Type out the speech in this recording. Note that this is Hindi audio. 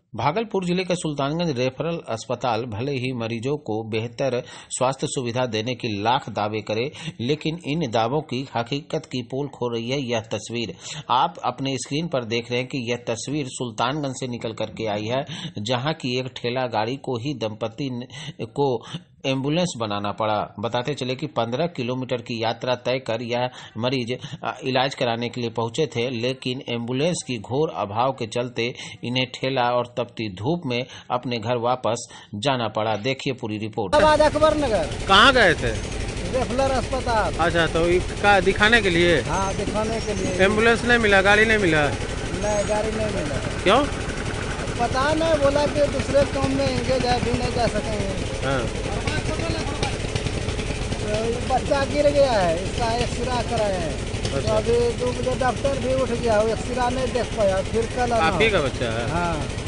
भागलपुर जिले के सुल्तानगंज रेफरल अस्पताल भले ही मरीजों को बेहतर स्वास्थ्य सुविधा देने की लाख दावे करे, लेकिन इन दावों की हकीकत की पोल खो रही है यह तस्वीर। आप अपने स्क्रीन पर देख रहे हैं कि यह तस्वीर सुल्तानगंज से निकल करके आई है, जहां की एक ठेला गाड़ी को ही दंपति को एम्बुलेंस बनाना पड़ा। बताते चले कि 15 किलोमीटर की यात्रा तय कर यह मरीज इलाज कराने के लिए पहुंचे थे, लेकिन एम्बुलेंस की घोर अभाव के चलते इन्हें ठेला और तपती धूप में अपने घर वापस जाना पड़ा। देखिए पूरी रिपोर्ट। अकबर नगर। कहाँ गए थे? रेफरल अस्पताल। अच्छा, तो का दिखाने के लिए? हाँ, दिखाने के लिए। एम्बुलेंस नहीं मिला, गाड़ी नहीं मिला? नहीं, गाड़ी नहीं मिला। क्यों? पता नहीं, बोला कि दूसरे काम में एंगेज है, भी नहीं जा सकेंगे। हाँ। तो बच्चा गिर गया है, इसका एक्सरा कराए हैं। तो अभी 2 बजे डॉक्टर भी उठ गया, वो एक्सरा नहीं देख पाया, फिर कल। आप ही का बच्चा है? हाँ।